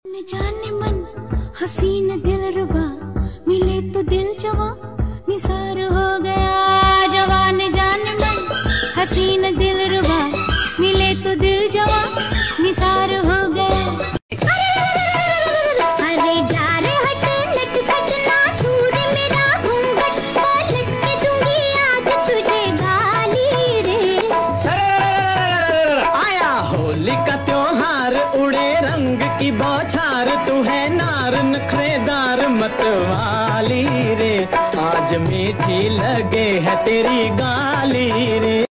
न जाने मन हसीन दिलरुबा, मिले तो दिल जवा निसार हो गया। जवान जाने मन हसीन दिलरुबा, मिले तो दिल जवा निसार हो गया। अरे जा रे हट लटपट ना छूर मेरा घूंघट, पलट के दूंगी आज तुझे गाली रे। आया होली का त्योहार, उड़े रंग की बौछार, तू है नार नखरेदार मतवाली रे। आज मीठी लगे है तेरी गाली रे।